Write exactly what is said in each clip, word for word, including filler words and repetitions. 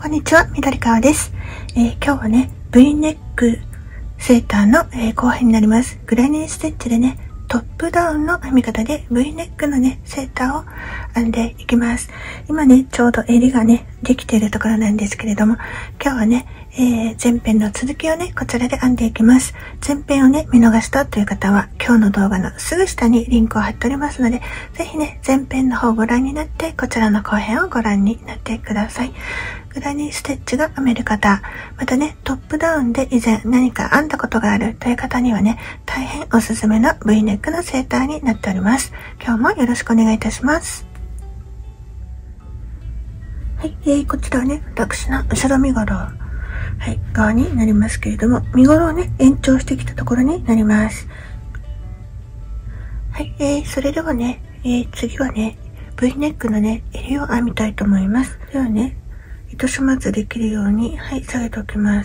こんにちは、緑川です。えー、今日はね、V ネックセーターの、えー、後編になります。グラニーステッチでね、トップダウンの編み方で V ネックのね、セーターを編んでいきます。今ね、ちょうど襟がね、できているところなんですけれども、今日はね、えー、前編の続きをね、こちらで編んでいきます。前編をね、見逃したという方は、今日の動画のすぐ下にリンクを貼っておりますので、ぜひね、前編の方をご覧になって、こちらの後編をご覧になってください。グラニーステッチが編める方、またね、トップダウンで以前何か編んだことがあるという方にはね、大変おすすめの V ネックのセーターになっております。今日もよろしくお願いいたします。はい、えー、こちらはね、私の後ろ身ごろ、はい、側になりますけれども、身ごろをね、延長してきたところになります。はい、えー、それではね、えー、次はね、V ネックのね、襟を編みたいと思います。ではね、糸始末できるように、はい、下げておきます。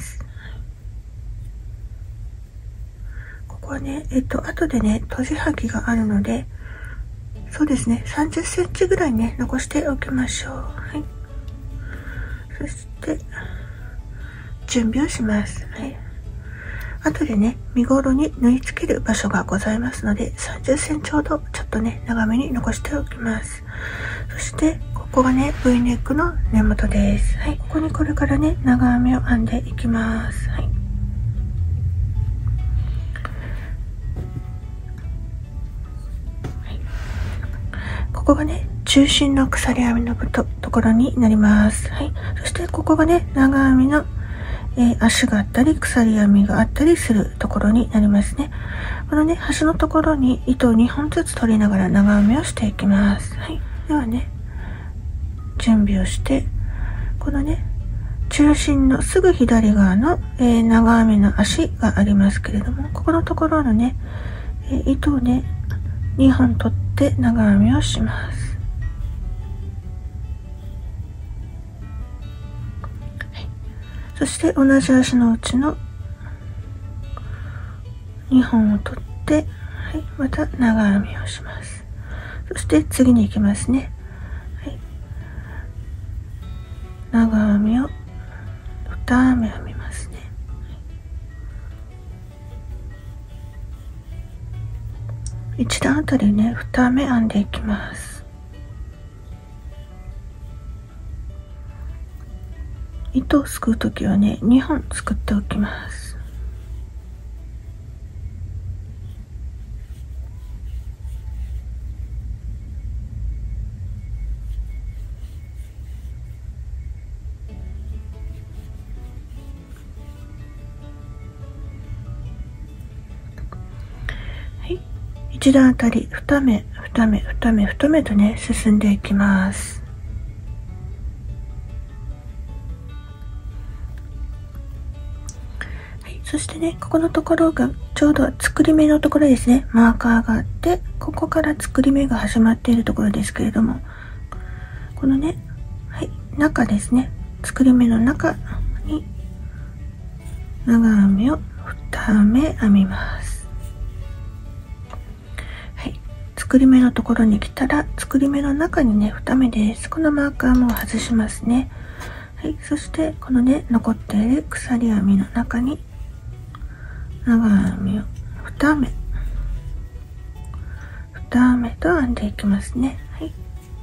ここはね、えっと、後でね、閉じはぎがあるので、そうですね、さんじゅっセンチぐらいね、残しておきましょう。はい。そして、準備をします。はい。後でね、身ごろに縫い付ける場所がございますので、さんじゅっセンチほど、ちょっとね、長めに残しておきます。そして、ここがね、V ネックの根元です。はい。ここにこれからね、長編みを編んでいきます。はい。ここがね、中心の鎖編みのとところになります。はい。そしてここがね、長編みの、えー、足があったり、鎖編みがあったりするところになりますね。このね、端のところに糸をにほんずつ取りながら長編みをしていきます。はい。ではね、準備をして、このね、中心のすぐ左側の、えー、長編みの足がありますけれども、ここのところのね、えー、糸をね、にほん取って長編みをします。はい、そして同じ足のうちのにほんを取って、はい、また長編みをします。そして次に行きますね。はい、長編みをに編み編みますね。いち段あたりね、に編み編んでいきます。糸をすくうときはね、にほんすくっておきます。いち段あたりに目、に目、に目、に目とね、進んでいきます。はい、そしてね、ここのところがちょうど作り目のところですね。マーカーがあって、ここから作り目が始まっているところですけれども、このね、はい、中ですね。作り目の中に長編みをに目編みます。作り目のところに来たら、作り目の中にね、に目です。このマーカーも外しますね。はい、そしてこのね、残っている鎖編みの中に長編みをに目、に目と編んでいきますね。はい。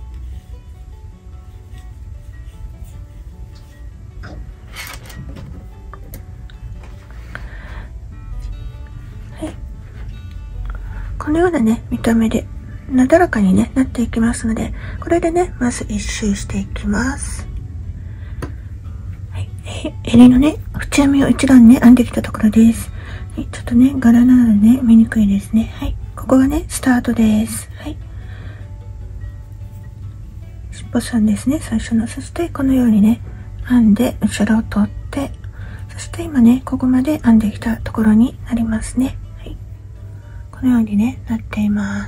はい。このようなね、見た目でなだらかに、ね、なっていきますので、これでね、まず一周していきます。はい、え襟のね、縁編みを一段ね、編んできたところです。はい、ちょっとね、柄なのでね、見にくいですね。はい、ここがね、スタートです。はい。尻尾さんですね、最初の。そして、このようにね、編んで、後ろを取って、そして今ね、ここまで編んできたところになりますね。はい。このようにね、なっています。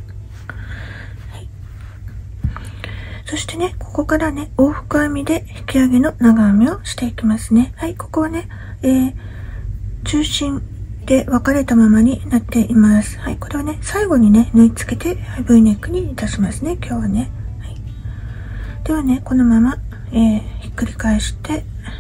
そしてね、ここからね、往復編みで引き上げの長編みをしていきますね。はい、ここはね、えー、中心で分かれたままになっています。はい、これはね、最後にね、縫い付けて V ネックにいたしますね、今日はね。はい、ではね、このままえー、ひっくり返して、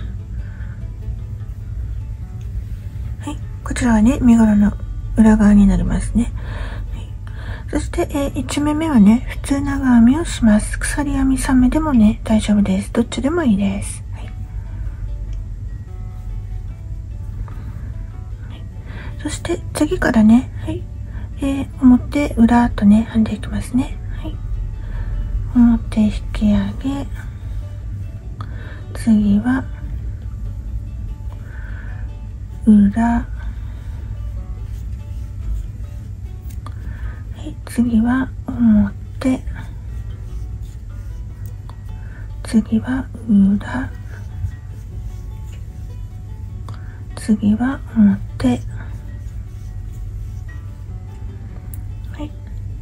はい、こちらはね、身ごろの裏側になりますね。はい、そして、えー、いちめめはね、普通長編みをします。鎖編みさんめでもね、大丈夫です。どっちでもいいです。はいはい、そして次からね、はい、えー、表裏とね、編んでいきますね。はい、表引き上げ、次は裏、はい、次は表、次は裏、次は表、はい、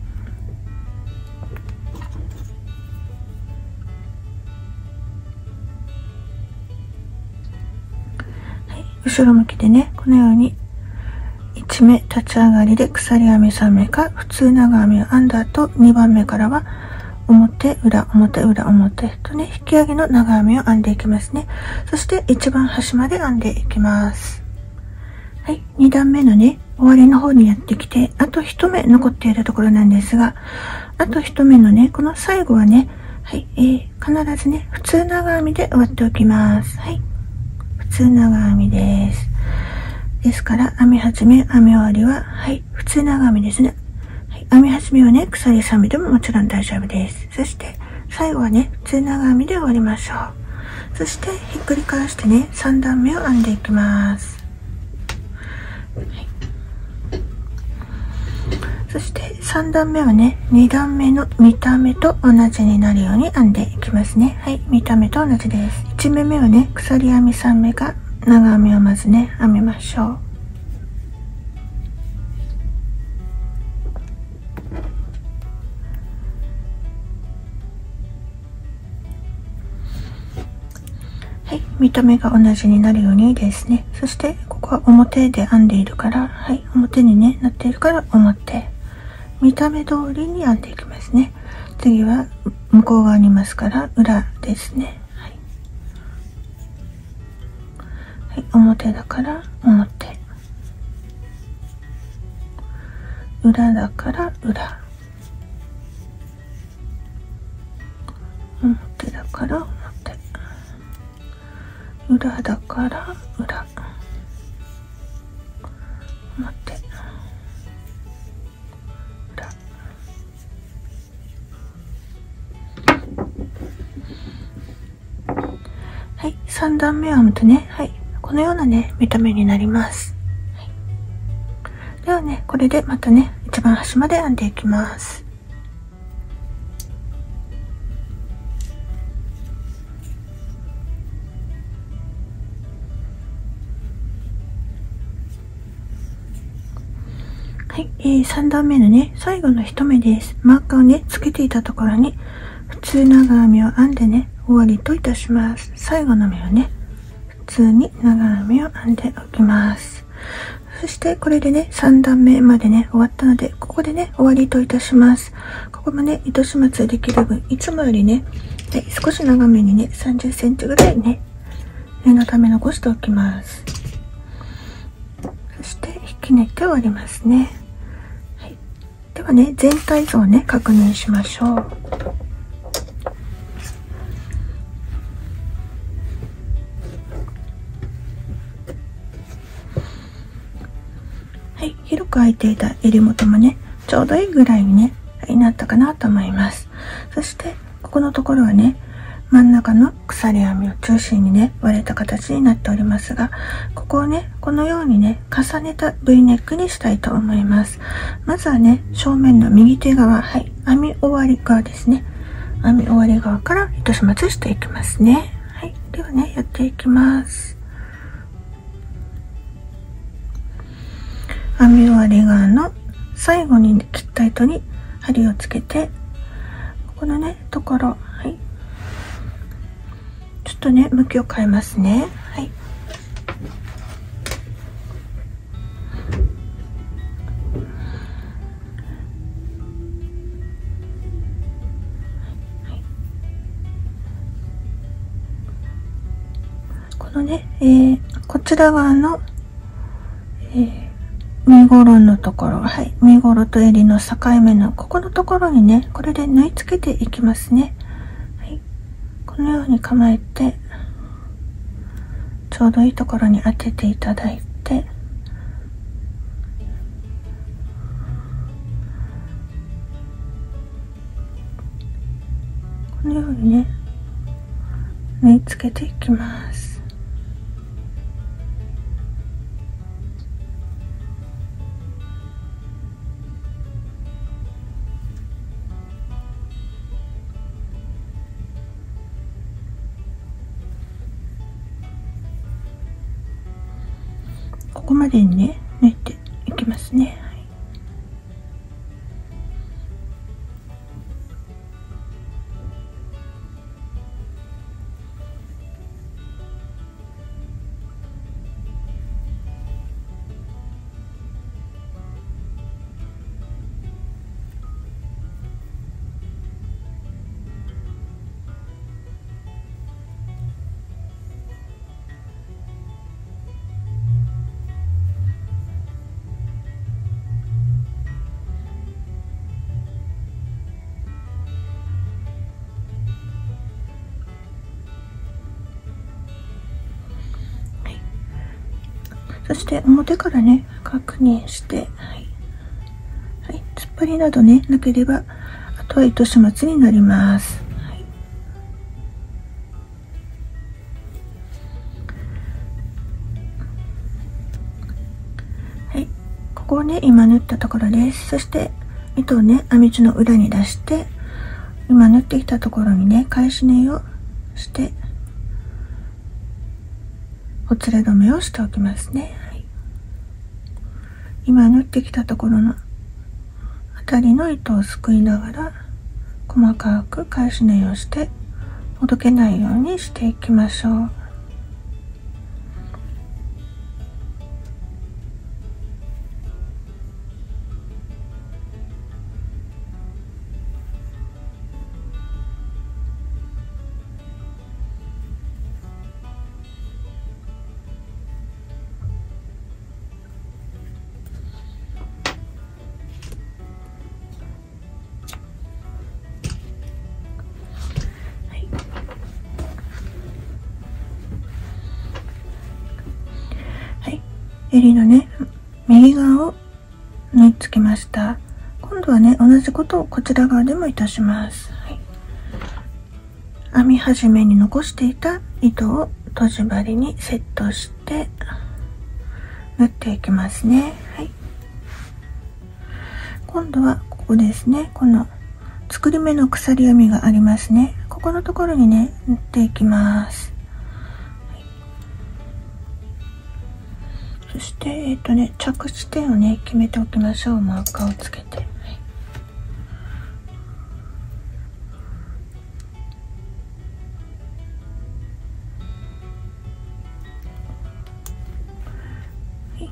はい、後ろ向きでね、このようにいちめ立ち上がりで鎖編みさんめか普通長編みを編んだ後、にばんめからは表裏表裏表とね、引き上げの長編みを編んでいきますね。そして一番端まで編んでいきます。はい、に段目のね、終わりの方にやってきて、あといち目残っているところなんですが、あといち目のね、この最後はね、はい、えー、必ずね、普通長編みで終わっておきます。はい、普通長編みです。ですから、編み始め、編み終わりは、はい、普通長編みですね。はい、編み始めはね、鎖さんめでももちろん大丈夫です。そして、最後はね、普通長編みで終わりましょう。そして、ひっくり返してね、さん段目を編んでいきます。はい、そしてさん段目はね、に段目の見た目と同じになるように編んでいきますね。はい、見た目と同じです。いち目目はね、鎖編みさんめか長編みをまずね、編みましょう。はい、見た目が同じになるようにですね。そしてここは表で編んでいるから、はい、表に、ね、なっているから表。見た目通りに編んでいきますね。次は向こう側にいますから裏ですね。はいはい、表だから表。裏だから裏。表だから表。裏だから裏。表。裏。はい、さん段目を編むとね、はい、このようなね、見た目になります。はい、ではね、これでまたね、一番端まで編んでいきます。はい、えー、さん段目のね、最後のいち目です。マーカーをね、つけていたところに、普通長編みを編んでね、終わりといたします。最後の目をね、普通に長編みを編んでおきます。そしてこれでね、さん段目までね、終わったので、ここでね、終わりといたします。ここもね、糸始末できる分、いつもよりね、はい、少し長めにね、さんじゅっセンチぐらいね、念のため残しておきます。そして引き抜いて終わりますね。はい、ではね、全体像をね、確認しましょう。はい、広く開いていた襟元もね、ちょうどいいぐらいにね、はい、なったかなと思います。そしてここのところはね、真ん中の鎖編みを中心にね、割れた形になっておりますが、ここをね、このようにね、重ねた V ネックにしたいと思います。まずはね、正面の右手側、はい、編み終わり側ですね。編み終わり側から糸始末していきますね。はい、ではね、やっていきます。編み終わり側の最後に切った糸に針をつけて、ここのね、ところ、はい、ちょっとね、向きを変えますね。はい。 のね、えー、こちら側の、えー、身ごろのところ、はい、身ごろと襟の境目のここのところにね、これで縫い付けていきますね。はい、このように構えて、ちょうどいいところに当てていただいて、このようにね、縫い付けていきます。ここまでにね、縫っていきますね。はい、そして表からね、確認して、はいはい、突っ張りなどね、なければ、あとは糸始末になります。はい、はい、ここをね、今縫ったところです。そして糸をね、編み地の裏に出して、今縫ってきたところにね、返し縫いをして、ほつれ止めをしておきますね。はい、今縫ってきたところのあたりの糸をすくいながら細かく返し縫いをしてほどけないようにしていきましょう。襟のね、右側を縫い付けました。今度はね、同じことをこちら側でもいたします。はい、編み始めに残していた糸をとじ針にセットして縫っていきますね。はい、今度はここですね、この作り目の鎖編みがありますね。ここのところにね、縫っていきます。そして、えっとね、着地点をね、決めておきましょう。マーカーをつけて。はい、はい、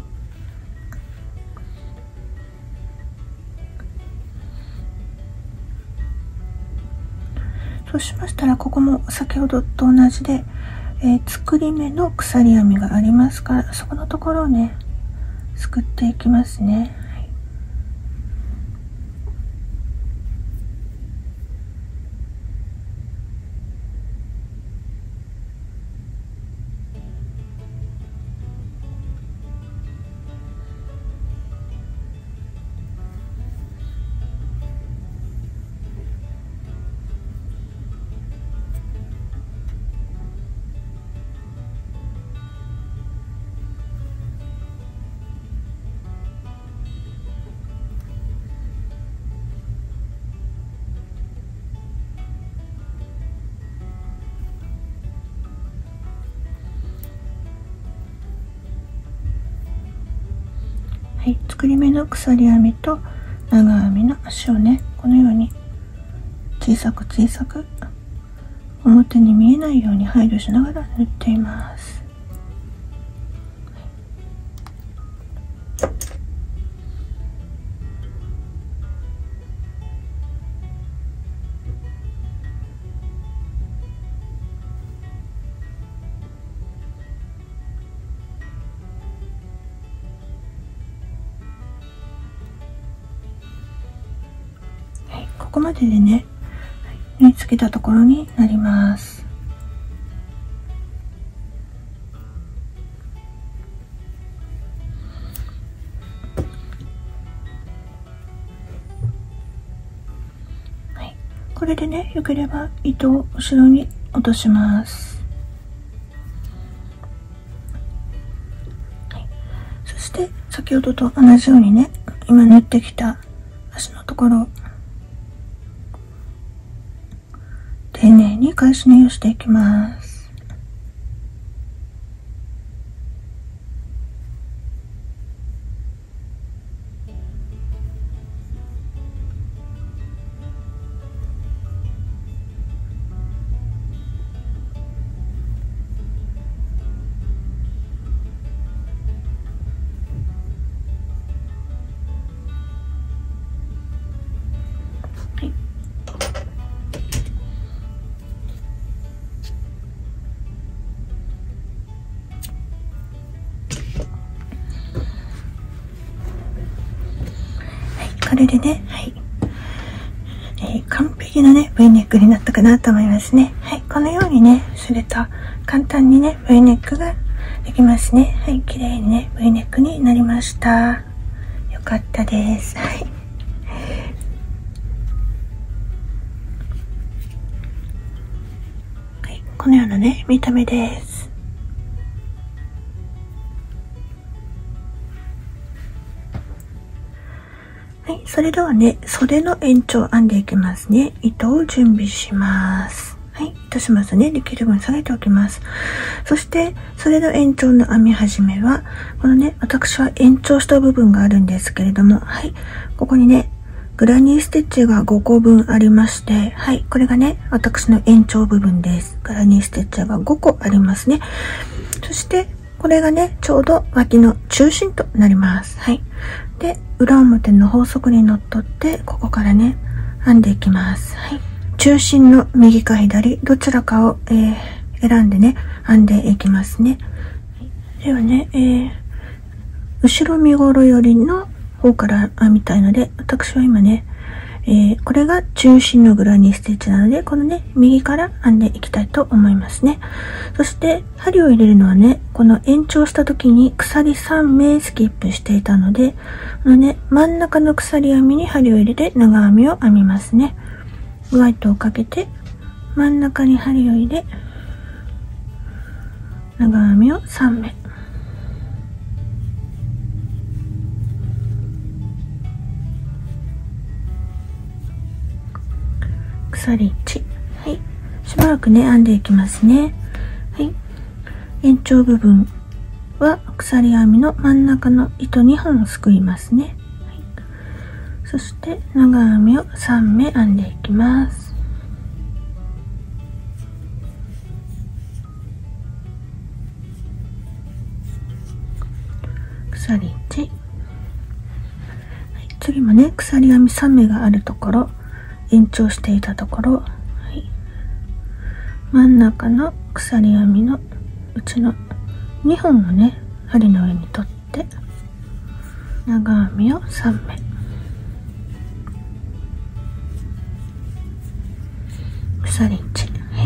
そうしましたら、ここも先ほどと同じで、えー、作り目の鎖編みがありますから、そこのところをね、すくっていきますね。はい、はい、作り目の鎖編みと長編みの足をね、このように小さく小さく表に見えないように配慮しながら縫っています。 ここまででね、縫い付けたところになります。はい、これでね、よければ糸を後ろに落とします。はい、そして先ほどと同じようにね、今縫ってきた足のところ、丁寧に返し縫いをしていきます。これでね、はい、えー、完璧なね V ネックになったかなと思いますね。はい、このようにねすると簡単にね V ネックができますね。はい、綺麗にね V ネックになりました。よかったです。はい、はい、このようなね見た目です。はい、それではね、袖の延長を編んでいきますね。糸を準備します。はい、糸始末ね、できる分下げておきます。そして、袖の延長の編み始めは、このね、私は延長した部分があるんですけれども、はい、ここにね、グラニーステッチがごこぶんありまして、はい、これがね、私の延長部分です。グラニーステッチがごこありますね。そして、これがね、ちょうど脇の中心となります。はい。で、裏表の法則にのっとって、ここからね、編んでいきます。はい。中心の右か左、どちらかを、えー、選んでね、編んでいきますね。ではね、えー、後ろ身ごろ寄りの方から編みたいので、私は今ね、えー、これが中心のグラニーステッチなので、このね、右から編んでいきたいと思いますね。そして、針を入れるのはね、この延長した時に鎖さんめいスキップしていたので、このね、真ん中の鎖編みに針を入れて長編みを編みますね。上糸をかけて、真ん中に針を入れ、長編みをさんめい。鎖いち。はい。しばらくね、編んでいきますね。はい。延長部分は鎖編みの真ん中の糸にほんすくいますね。はい、そして長編みをさんめい編んでいきます。鎖いち。はい、次もね、鎖編みさんめいがあるところ、延長していたところ、はい、真ん中の鎖編みのうちのにほんをね、針の上に取って長編みをさんめい、鎖いち、はい、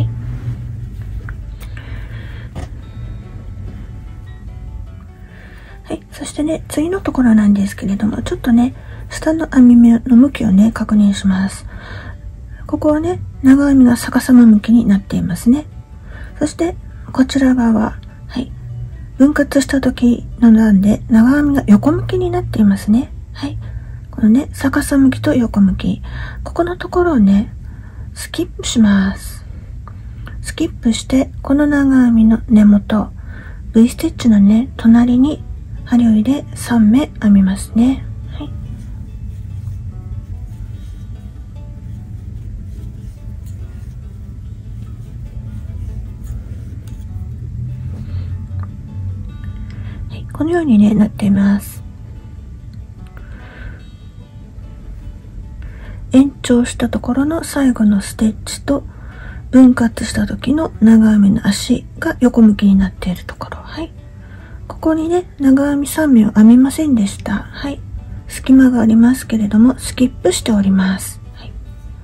はい、そしてね、次のところなんですけれども、ちょっとね、下の編み目の向きをね、確認します。ここはね、長編みが逆さま向きになっていますね。そして、こちら側、はい。分割した時のなんで、長編みが横向きになっていますね。はい。このね、逆さ向きと横向き。ここのところをね、スキップします。スキップして、この長編みの根元、V ステッチのね、隣に針を入れさんめい編みますね。はい。このように、ね、なっています。延長したところの最後のステッチと分割した時の長編みの足が横向きになっているところ、はい、ここにね長編みさんめいを編みませんでした。はい、隙間がありますけれどもスキップしております。はい、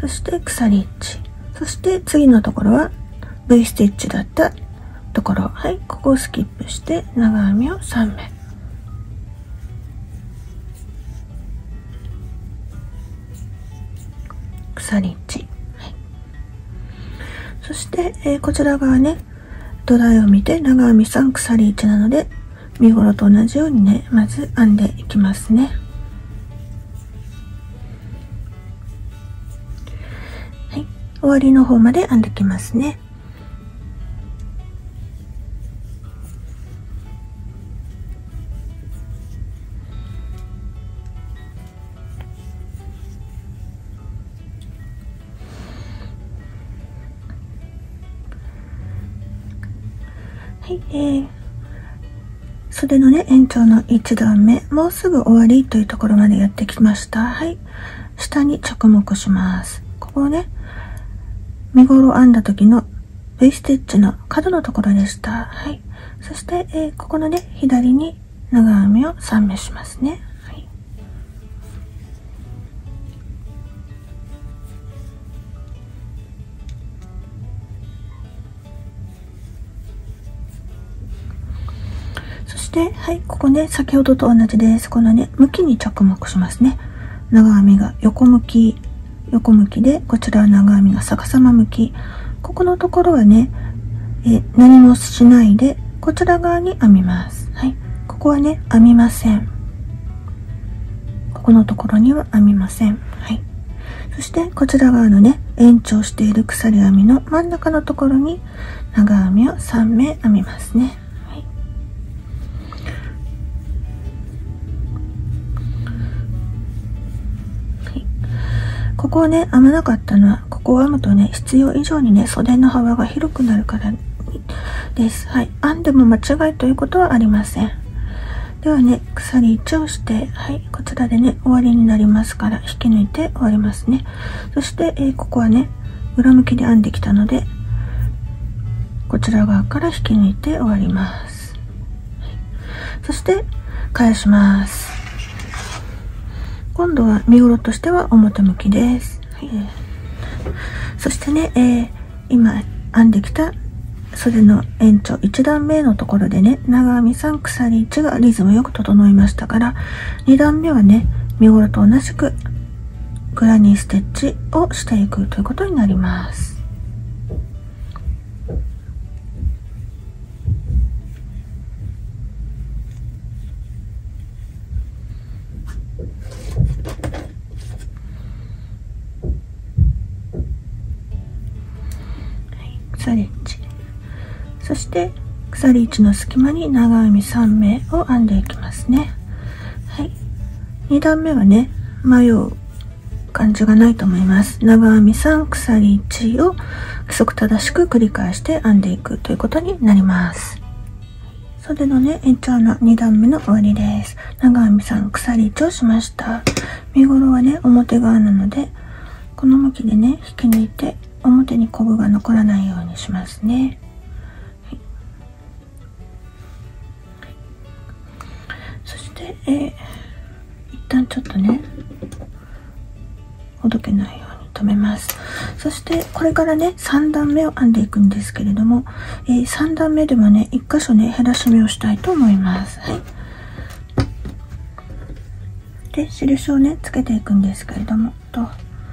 そして鎖いち、そして次のところは V ステッチだったところ、はい、ここをスキップして長編みをさんめい、鎖いち、はい、そして、えー、こちら側ね、土台を見て長編みさん、鎖いちなので身ごろと同じようにね、まず編んでいきますね。はい、終わりの方まで編んできますね。はい、えー、袖のね、延長のいち段目、もうすぐ終わりというところまでやってきました。はい、下に着目します。ここをね、身ごろ編んだ時の V ステッチの角のところでした。はい、そして、えー、ここのね、左に長編みをさんめいしますね。はい、そして、はい、ここね、先ほどと同じです。このね、向きに着目しますね。長編みが横向き、横向きで、こちらは長編みが逆さま向き。ここのところはね、え何もしないで、こちら側に編みます。はい、ここはね、編みません。ここのところには編みません。はい、そしてこちら側のね、延長している鎖編みの真ん中のところに長編みをさんめい編みますね。ここをね、編まなかったのは、ここを編むとね、必要以上にね、袖の幅が広くなるからです。はい。編んでも間違いということはありません。ではね、鎖いちをして、はい、こちらでね、終わりになりますから、引き抜いて終わりますね。そして、えー、ここはね、裏向きで編んできたので、こちら側から引き抜いて終わります。はい、そして、返します。今度は身ごろとしては表向きです。はい、そしてね、えー、今編んできた袖の延長いち段目のところでね、長編みさん、鎖いちがリズムよく整いましたから、に段目はね、身ごろと同じくグラニーステッチをしていくということになります。鎖いち、そして鎖いちの隙間に長編みさんめいを編んでいきますね。はい、に段目はね、迷う感じがないと思います。長編みさん、鎖いちを規則正しく繰り返して編んでいくということになります。袖のね、延長のに段目の終わりです。長編みさん、鎖いちをしました。身ごろはね、表側なので、この向きでね、引き抜いて表にコブが残らないようにしますね。はい、そして、えー、一旦ちょっとね、ほどけないように留めます。そしてこれからね、さん段目を編んでいくんですけれども、えー、さん段目ではね、いっ箇所ね、減らし目をしたいと思います。はい、で、印をね、つけていくんですけれども、と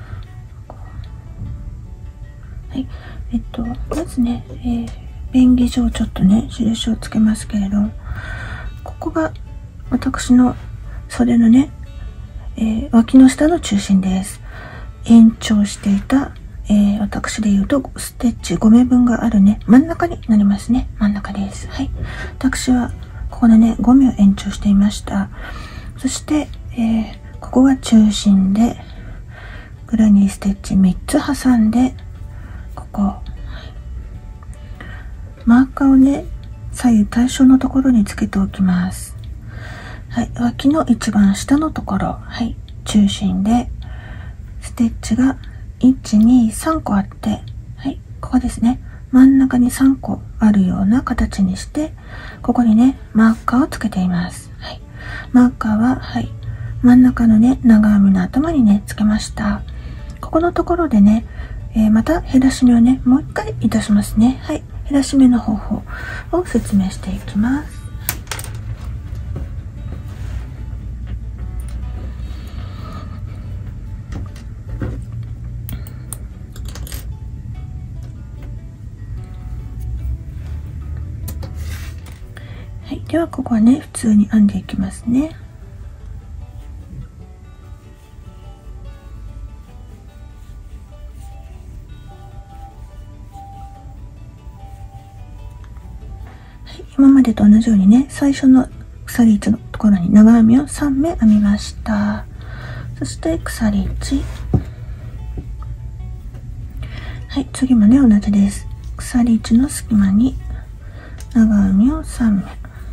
はい、えっと、まずね、えー、便宜上ちょっとね、印をつけますけれど、ここが私の袖のね、えー、脇の下の中心です。延長していた、えー、私で言うと、ステッチごめいぶんがあるね、真ん中になりますね。真ん中です。はい。私は、ここでね、ごめいを延長していました。そして、えー、ここが中心で、グラニーステッチみっつ挟んで、ここマーカーをね、左右対称のところにつけておきます。はい、脇の一番下のところ、はい、中心でステッチがいち、に、さんこあって、はい、ここですね、真ん中にさんこあるような形にして、ここにね、マーカーをつけています。はい、マーカーは、はい、真ん中のね、長編みの頭にね、つけました。こここのところでね、えー、また減らし目をね、もう一回いたしますね。はい。減らし目の方法を説明していきます。はい。では、ここはね、普通に編んでいきますね。今までと同じようにね、最初の鎖いちのところに長編みをさん目編みました。そして鎖いち。はい、次もね、同じです。鎖いちの隙間に長編みをさん目。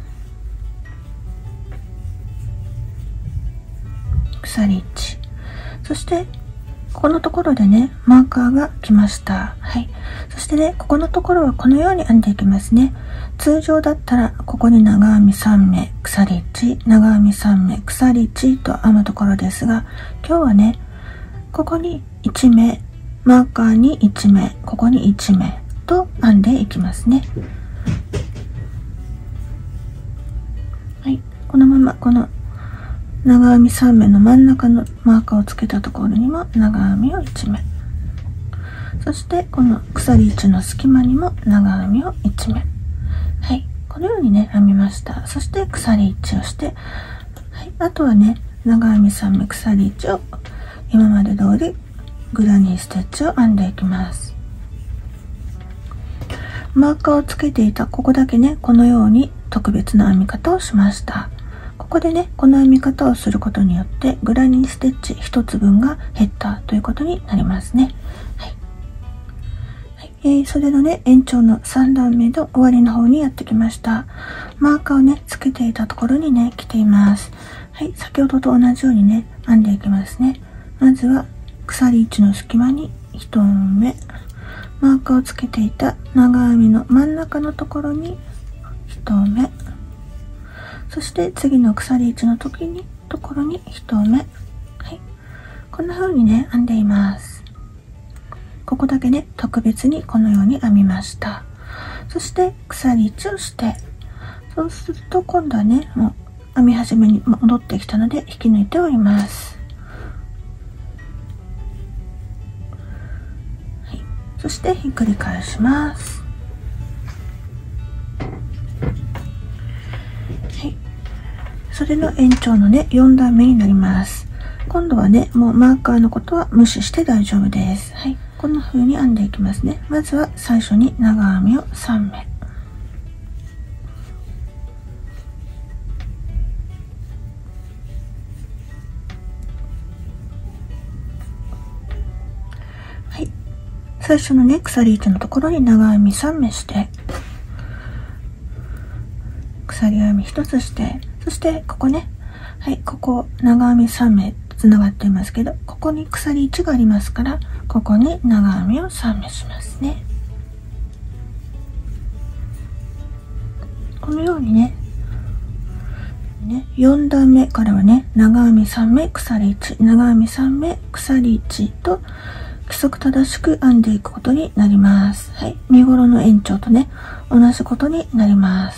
鎖いち。そして、ここのところでね、マーカーが来ました。はい。そしてね、ここのところはこのように編んでいきますね。通常だったら、ここに長編みさん目、鎖いち、長編みさん目、鎖いちと編むところですが、今日はね、ここにいち目、マーカーにいち目、ここにいち目と編んでいきますね。はい。このまま、この長編みさん目の真ん中のマーカーをつけたところにも長編みをいち目。そしてこの鎖いちの隙間にも長編みをいち目。はい。このようにね、編みました。そして鎖いちをして、はい。あとはね、長編みさん目、鎖いちを今まで通りグラニーステッチを編んでいきます。マーカーをつけていたここだけね、このように特別な編み方をしました。ここでね、この編み方をすることによってグラニーステッチひとつぶんが減ったということになりますね。はい。はい、えー、それのね、延長のさん段目の終わりの方にやってきました。マーカーをね、つけていたところにね、来ています。はい、先ほどと同じようにね、編んでいきますね。まずは鎖いちの隙間にいち目、マーカーをつけていた長編みの真ん中のところにいち目、そして次の鎖いちの時にところにいち目。はい。こんな風にね、編んでいます。ここだけね、特別にこのように編みました。そして鎖いちをして、そうすると今度はね、もう編み始めに戻ってきたので引き抜いております。はい。そしてひっくり返します。それの延長のね、よん段目になります。今度はね、もうマーカーのことは無視して大丈夫です。はい。こんな風に編んでいきますね。まずは最初に長編みをさん目。はい。最初のね、鎖いちのところに長編みさん目して、鎖編みひとつして、そしてここね、はい、ここ長編みさん目つながっていますけど、ここに鎖いちがありますから、ここに長編みをさん目しますね。このようにね、ねよん段目からはね、長編みさん目、鎖いち、長編みさん目、鎖いちと規則正しく編んでいくことになります。はい、身ごろの延長とね、同じことになります。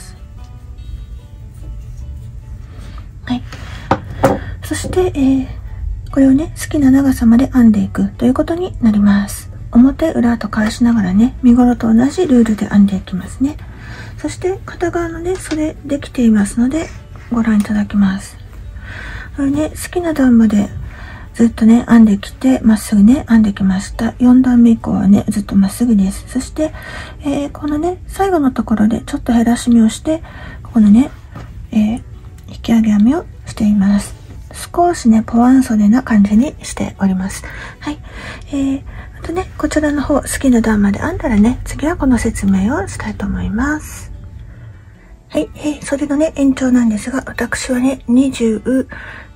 はい。そして、えー、これをね、好きな長さまで編んでいくということになります。表裏と返しながらね、身ごろと同じルールで編んでいきますね。そして片側のね、袖できていますのでご覧いただきます。これね、好きな段までずっとね、編んできて、まっすぐね、編んできました。よん段目以降はね、ずっとまっすぐです。そして、えー、このね、最後のところでちょっと減らし目をして、ここのね、えー、引き上げ編みをしています。少しね、ポワン袖な感じにしております。はい。えー、あとね、こちらの方、好きな段まで編んだらね、次はこの説明をしたいと思います。はい。えー、それのね、延長なんですが、私はね、にじゅう、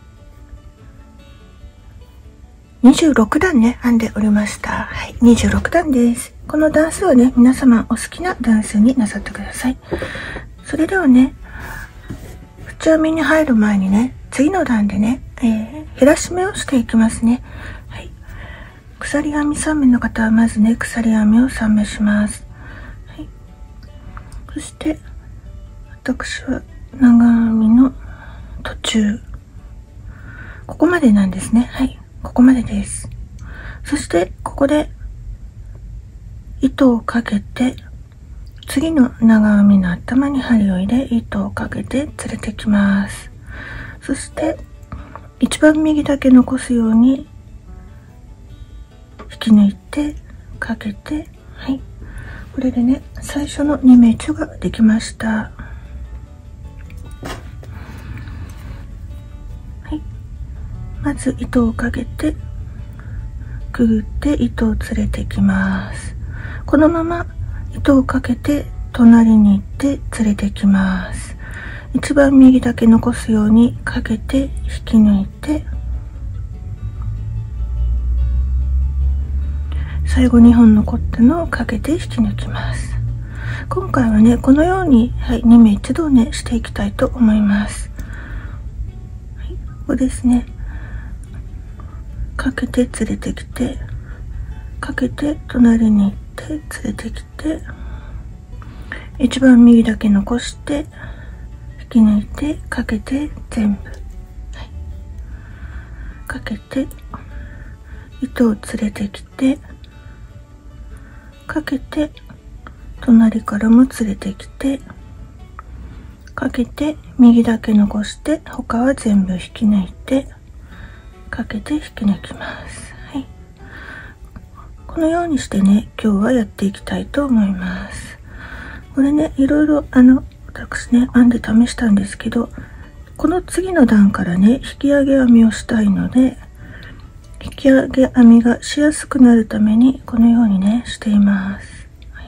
にじゅうろく段ね、編んでおりました。はい。にじゅうろく段です。この段数はね、皆様お好きな段数になさってください。それではね、縁編みに入る前にね、次の段でね、えー、減らし目をしていきますね。はい。 鎖編みさんめいの方はまずね、鎖編みをさんめいします。はい、そして私は長編みの途中、ここまでなんですね。はい、ここまでです。そしてここで糸をかけて、次の長編みの頭に針を入れ、糸をかけて連れてきます。そして一番右だけ残すように引き抜いてかけて、はい、これでね、最初のにめいちができました。はい、まず糸をかけてくぐって糸を連れてきます。このまま糸をかけて隣に行って連れてきます。一番右だけ残すようにかけて引き抜いて、最後にほん残ったのをかけて引き抜きます。今回はね、このように、はい、にめい一度ねしていきたいと思います。はい、ここですね、かけて連れてきて、かけて隣に行って連れてきて、一番右だけ残して引き抜いてかけて全部、はい、かけて糸を連れてきて、かけて隣からも連れてきて、かけて右だけ残して他は全部引き抜いてかけて引き抜きます。はい、このようにしてね、今日はやっていきたいと思います。これね、いろいろあの私ね編んで試したんですけど、この次の段からね引き上げ編みをしたいので、引き上げ編みがしやすくなるためにこのようにねしています。はい、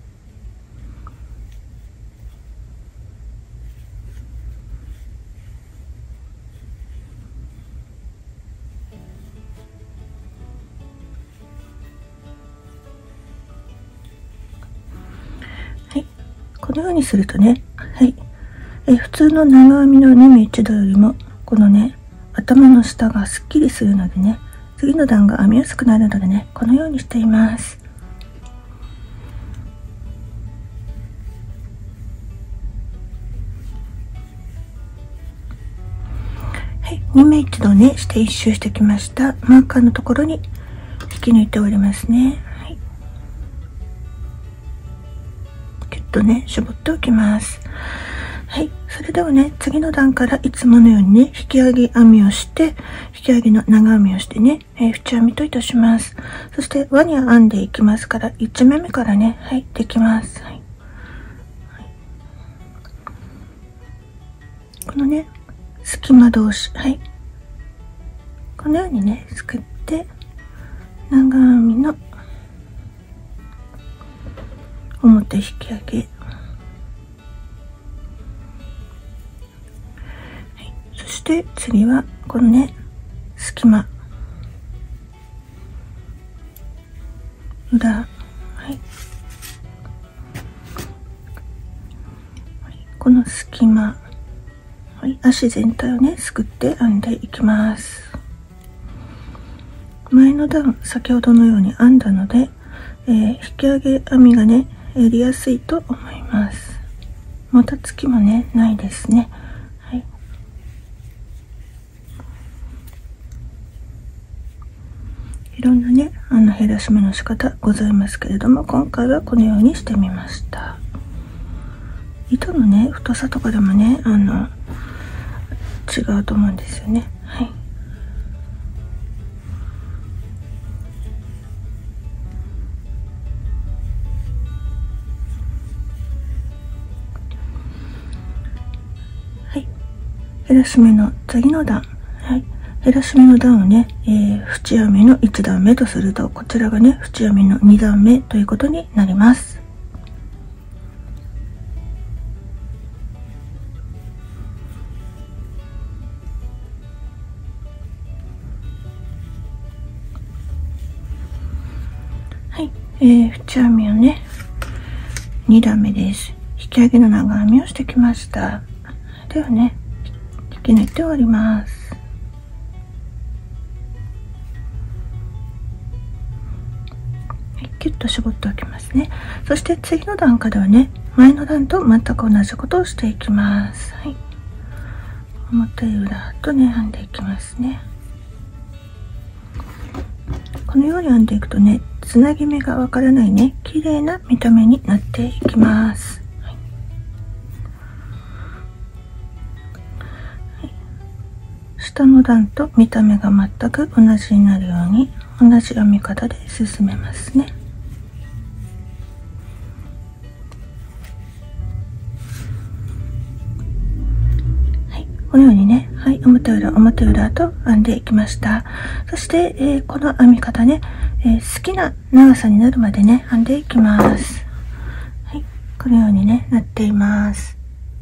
はい、このようにするとね、はい、え普通の長編みのにめい一度よりもこのね頭の下がすっきりするのでね、次の段が編みやすくなるのでね、このようにしています。はい、にめい一度ねして一周してきました。マーカーのところに引き抜いておりますね。はい、キュッとね絞っておきます。はい、それではね、次の段からいつものようにね引き上げ編みをして、引き上げの長編みをしてね、えー、縁編みといたします。そして輪に編んでいきますから、いちめめからね、はい、できます。はいはい、このね隙間同士、はい、このようにねすくって長編みの表引き上げ、そして次はこのね隙間裏、はい、この隙間、はい、足全体をねすくって編んでいきます。前の段先ほどのように編んだので、えー、引き上げ編みがねやりやすいと思います。もたつきもねないですね。はい、いろんなねあの減らし目の仕方ございますけれども、今回はこのようにしてみました。糸のね太さとかでもねあの違うと思うんですよね。はい、はい、減らし目の次の段、はい、減らし目の段をね、えー、縁編みのいち段目とすると、こちらがね縁編みのに段目ということになります。はい、えー、縁編みをねに段目です。引き上げの長編みをしてきました。ではね引き抜いて終わります。 と絞っておきますね。そして次の段からはね、前の段と全く同じことをしていきます。はい、表裏とね編んでいきますね。このように編んでいくとね、つなぎ目がわからないね、綺麗な見た目になっていきます。はいはい、下の段と見た目が全く同じになるように同じ編み方で進めますね。このようにね、はい、表裏表裏と編んでいきました。そして、えー、この編み方ね、えー、好きな長さになるまでね編んでいきます。はい、このようにねなっています。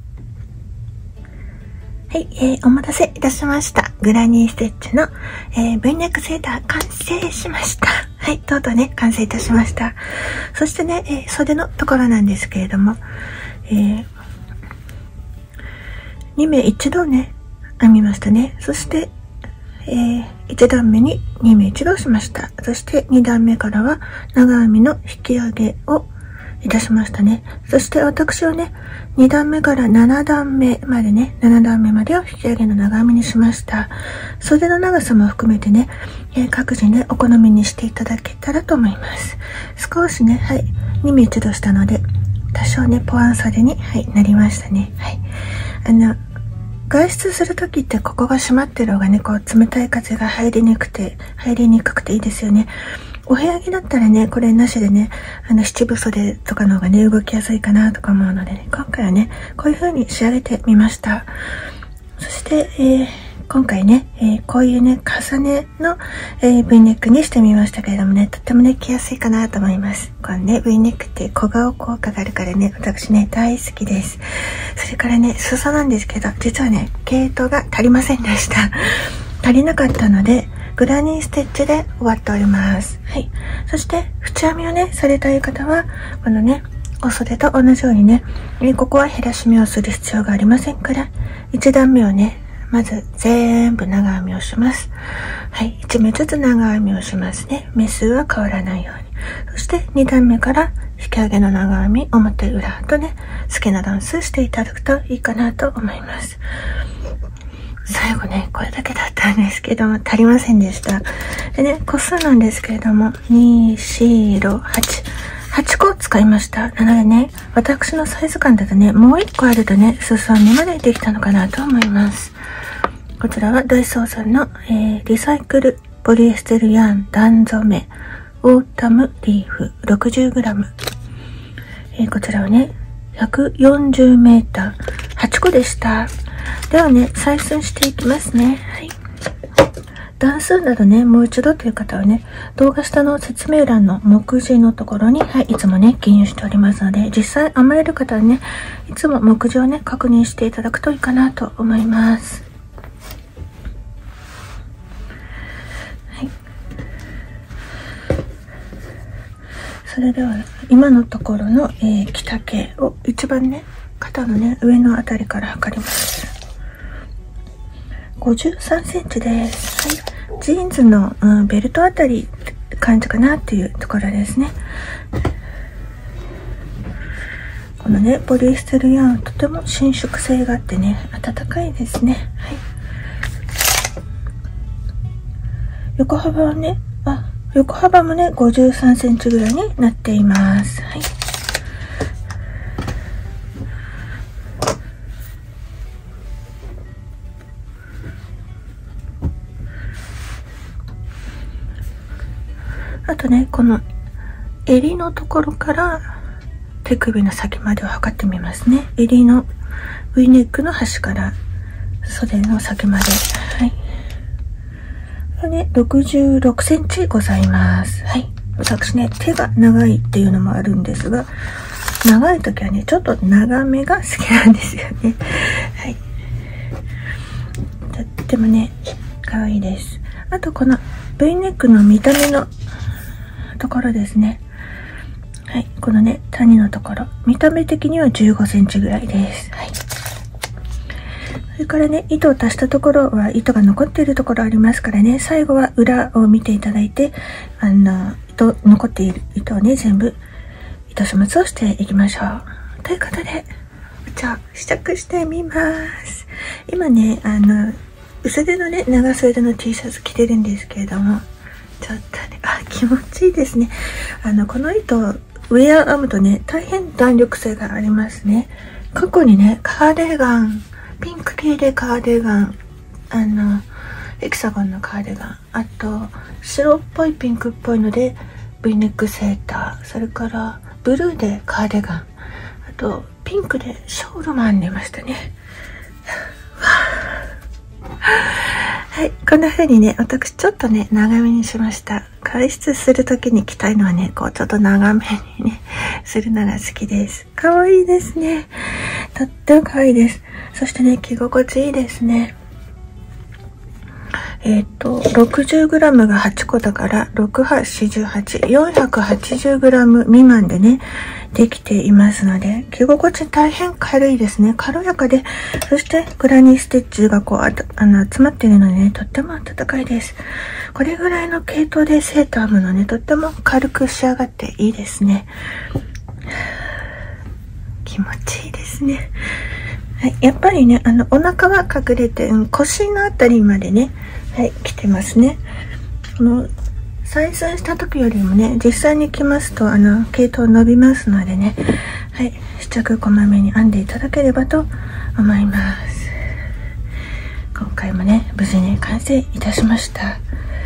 はい、えー、お待たせいたしました。グラニーステッチの、えー、V ネックセーター完成しました。はい、とうとうね完成いたしました。そしてね、えー、袖のところなんですけれども、えーにめい一度ね編みましたね。そして、えー、いち段目ににめい一度しました。そしてに段目からは長編みの引き上げをいたしましたね。そして私はねに段目からなな段目までねなな段目までを引き上げの長編みにしました。袖の長さも含めてね、えー、各自ねお好みにしていただけたらと思います。少しね、はい、にめい一度したので多少ねポワン袖に、はい、なりましたね。はい、あの外出するときってここが閉まってる方がね、こう冷たい風が入りにくくて、入りにくくていいですよね。お部屋着だったらね、これなしでね、あの七分袖とかの方がね、動きやすいかなとか思うのでね、今回はね、こういう風に仕上げてみました。そして、えー、今回ね、えー、こういうね、重ねの、えー、V ネックにしてみましたけれどもね、とってもね、着やすいかなと思います。このね、V ネックって小顔効果があるからね、私ね、大好きです。それからね、裾なんですけど、実はね、毛糸が足りませんでした。足りなかったので、グラニーステッチで終わっております。はい。そして、縁編みをね、されたい方は、このね、お袖と同じようにね、えー、ここは減らし目をする必要がありませんから、いち段目をね、まず全部長編みをします。はい、いち目ずつ長編みをしますね。目数は変わらないように。そしてに段目から引き上げの長編み、表裏とね、好きな段数していただくといいかなと思います。最後ね、これだけだったんですけども、足りませんでした。でね、個数なんですけれども、に、よん、ろく、はち。はちこ使いました。なのでね、私のサイズ感だとね、もういっこあるとね、裾編みまでできたのかなと思います。こちらはダイソーさんの、えー、リサイクルポリエステルヤン段染めオータムリーフ ろくじゅうグラム、えー、こちらはね、ひゃくよんじゅうメーター、はちこでした。ではね、採寸していきますね。はい。段数などね、もう一度という方はね、動画下の説明欄の目次のところに、はい、いつもね、記入しておりますので、実際編まれる方はね、いつも目次をね、確認していただくといいかなと思います。はい。それでは、今のところの、えー、着丈を一番ね、肩のね、上のあたりから測ります。ごじゅうさんセンチです。はい。ジーンズの、うん、ベルトあたりって感じかなっていうところですね。このね、ポリエステルヤンとても伸縮性があってね、暖かいですね。はい。横幅はね、あ、横幅もね、ごじゅうさんセンチぐらいになっています。はい。あとね、この襟のところから手首の先までを測ってみますね。襟の V ネックの端から袖の先まで。はい。これね、ろくじゅうろくセンチございます。はい。私ね、手が長いっていうのもあるんですが、長い時はね、ちょっと長めが好きなんですよね。はい。とってもね、可愛いです。あとこの V ネックの見た目のところですね。はい。このね、谷のところ。見た目的にはじゅうごセンチぐらいです。はい。 それからね、糸を足したところは糸が残っているところありますからね、最後は裏を見ていただいて、あの、糸、残っている糸をね、全部糸始末をしていきましょう。ということで、じゃあ、試着してみます。今ね、あの、薄手のね、長袖の T シャツ着てるんですけれども、ちょっとね、あ、気持ちいいですね。あの、この糸、ウェア編むとね、大変弾力性がありますね。過去にね、カーディガン、ピンク系でカーディガン、あの、ヘキサゴンのカーディガン、あと、白っぽいピンクっぽいので、V ネックセーター、それから、ブルーでカーディガン、あと、ピンクでショールも編んでましたね。はい、こんな風にね、私ちょっとね、長めにしました。外出するときに着たいのはね、こうちょっと長めにね、するのが好きです。可愛いですね。とっても可愛いです。そしてね、着心地いいですね。えっと、ろくじゅうグラム がはちこだから、ろくはちじゅうはち、よんひゃくはちじゅうグラム 未満でね、できていますので、着心地大変軽いですね。軽やかで、そしてグラニーステッチがこう、ああの、集まっているのでね、とっても暖かいです。これぐらいの系統でセーターものね、とっても軽く仕上がっていいですね。気持ちいいですね。はい、やっぱりね、あの、お腹は隠れて、うん、腰のあたりまでね、はい、来てますね。この採寸した時よりもね、実際に着ますと、あの、系統伸びますのでね、はい、試着こまめに編んでいただければと思います。今回もね、無事に完成いたしました。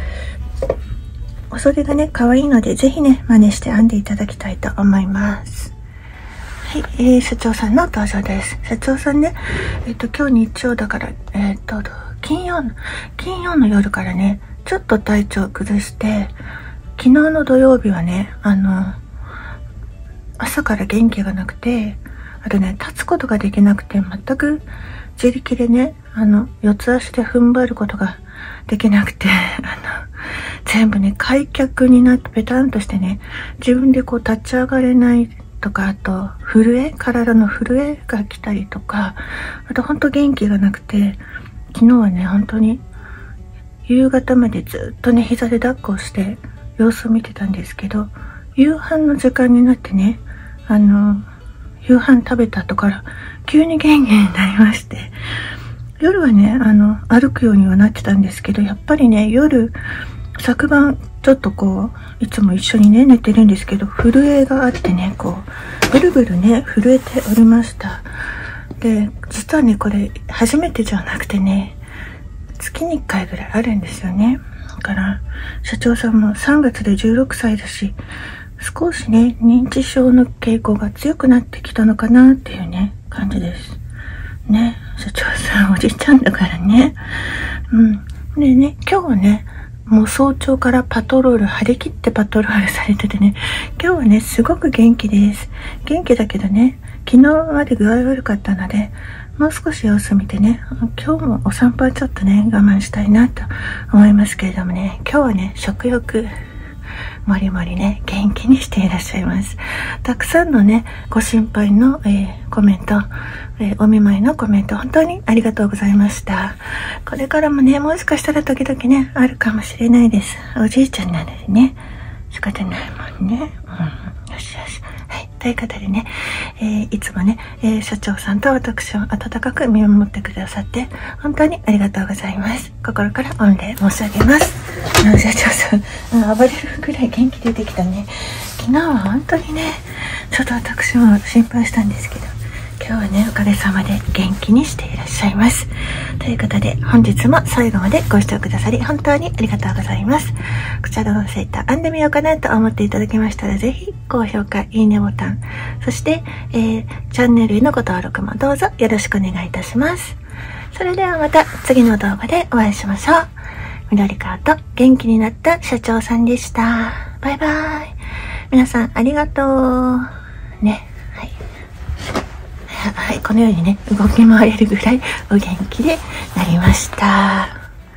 お袖がね、可愛いので、ぜひね、真似して編んでいただきたいと思います。はい、えー、社長さんの登場です。社長さんね、えっと、今日日曜だから、えっと、金曜の、金曜の夜からね、ちょっと体調崩して、昨日の土曜日はね、あの、朝から元気がなくて、あとね、立つことができなくて、全く自力でね、あの、四つ足で踏ん張ることができなくて、あの、全部ね、開脚になってペタンとしてね、自分でこう立ち上がれないとか、あと、震え、体の震えが来たりとか、あと本当元気がなくて、昨日はね、本当に夕方までずっとね、膝で抱っこをして様子を見てたんですけど、夕飯の時間になってね、あの、夕飯食べた後から急に元気になりまして、夜はね、あの、歩くようにはなってたんですけど、やっぱりね、夜、昨晩ちょっとこう、いつも一緒にね、寝てるんですけど、震えがあってね、こう、ブルブルね、震えておりました。で、実はね、これ、初めてじゃなくてね、月にいっかいぐらいあるんですよね。だから、社長さんもさんがつでじゅうろくさいだし、少しね、認知症の傾向が強くなってきたのかなっていうね、感じです。ね、社長さんおじいちゃんだからね。うん。でね、今日はね、もう早朝からパトロール、張り切ってパトロールされててね、今日はね、すごく元気です。元気だけどね、昨日まで具合悪かったので、もう少し様子見てね、今日もお散歩はちょっとね、我慢したいなと思いますけれどもね、今日はね、食欲、もりもりね、元気にしていらっしゃいます。たくさんのね、ご心配の、えー、コメント、えー、お見舞いのコメント、本当にありがとうございました。これからもね、もしかしたら時々ね、あるかもしれないです。おじいちゃんなのでね、仕方ないもんね。うん、よしよし。はい。ということでね、えー、いつもね、えー、社長さんと私を温かく見守ってくださって、本当にありがとうございます。心から御礼申し上げます。あの社長さん、うん、暴れるくらい元気出てきたね。昨日は本当にね、ちょっと私も心配したんですけど、今日はね、おかげさまで元気にしていらっしゃいます。ということで、本日も最後までご視聴くださり、本当にありがとうございます。こちらのセーター編んでみようかなと思っていただけましたら、ぜひ、高評価、いいねボタン、そして、えー、チャンネルへのご登録もどうぞよろしくお願いいたします。それではまた次の動画でお会いしましょう。緑川と元気になった社長さんでした。バイバイ。皆さんありがとう。ね。はい。はい、このようにね、動き回れるぐらいお元気でなりました。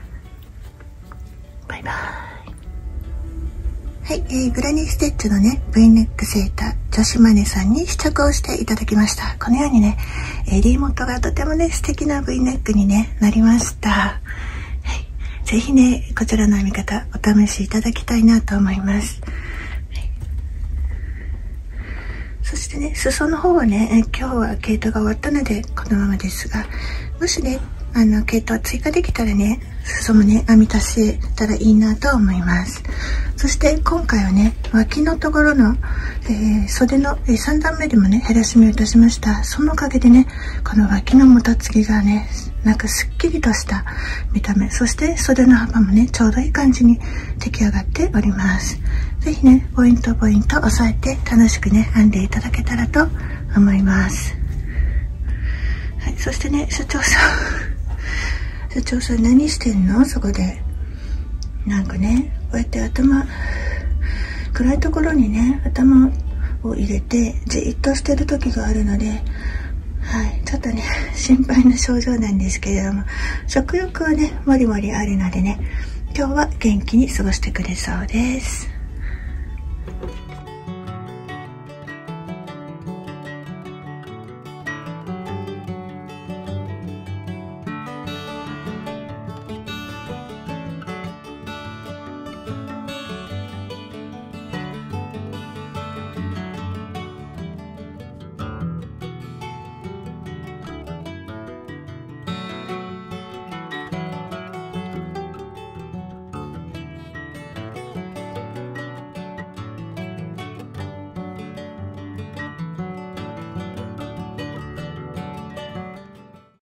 バイバイ。はい、えー、グラニーステッチのね、V ネックセーター。 女子マネさんに試着をしていただきました。このようにね、襟元がとてもね、素敵な V ネックに、ね、なりました。はい、ぜひね、こちらの編み方お試しいただきたいなと思います。はい、そしてね、裾の方はね、今日は毛糸が終わったのでこのままですが、もしね、あの毛糸を追加できたらね、裾もね編み足せたらいいなと思います。そして今回はね、脇のところの、えー、袖の、えー、さん段目でもね減らし目をいたしました。そのおかげでね、この脇のもたつきがね、なんかすっきりとした見た目、そして袖の幅もねちょうどいい感じに出来上がっております。ぜひね、ポイントポイント押さえて楽しくね編んでいただけたらと思います。はい、そしてね、社長さん社長さん何してんの？そこで。なんかね、こうやって頭、暗いところにね、頭を入れてじっとしてる時があるので、はい、ちょっとね、心配な症状なんですけれども、食欲はね、もりもりあるのでね、今日は元気に過ごしてくれそうです。